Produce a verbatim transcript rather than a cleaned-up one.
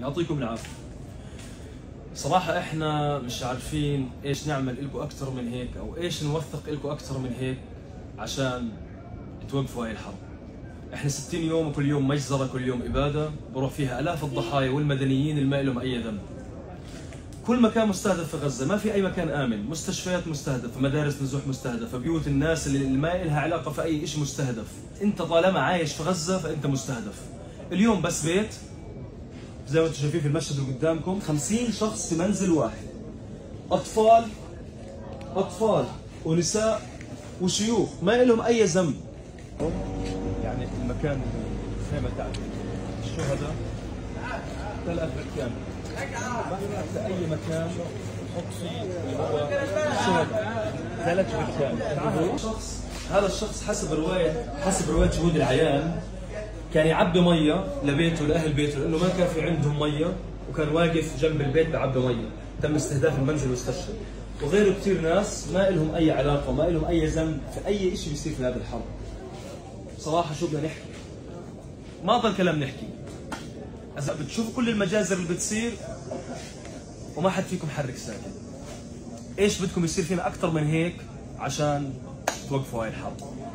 يعطيكم العافيه. صراحه احنا مش عارفين ايش نعمل لكم اكثر من هيك، او ايش نوثق لكم اكثر من هيك عشان توقفوا هاي الحرب. احنا ستين يوم وكل يوم مجزره، كل يوم اباده بروح فيها الاف الضحايا والمدنيين اللي ما لهم اي ذنب. كل مكان مستهدف في غزه، ما في اي مكان امن، مستشفيات مستهدفه، مدارس نزوح مستهدفه، بيوت الناس اللي ما لها علاقه في اي شيء مستهدف. انت طالما عايش في غزه فانت مستهدف. اليوم بس بيت زي ما انتم شايفين في المشهد اللي قدامكم، خمسين شخص في منزل واحد، اطفال اطفال ونساء وشيوخ ما لهم اي ذنب. يعني المكان الخيمه تاعت الشهداء ثلاث ركام، ما في اي مكان نحط فيه اللي هو الشهداء، ثلاث ركام. شخص هذا الشخص حسب روايه حسب روايه شهود العيان كان يعبي ميه لبيته لاهل بيته، لانه ما كان في عندهم ميه، وكان واقف جنب البيت بعبي ميه. تم استهداف المنزل واستشهد. وغيره كثير ناس ما لهم اي علاقه، ما لهم اي ذنب في اي شيء بيصير في هذه الحرب. صراحه شو بدنا نحكي؟ ما ضل كلام نحكي. إذا بتشوفوا كل المجازر اللي بتصير وما حد فيكم حرك ساكن. ايش بدكم يصير فينا اكثر من هيك عشان توقفوا هاي الحرب؟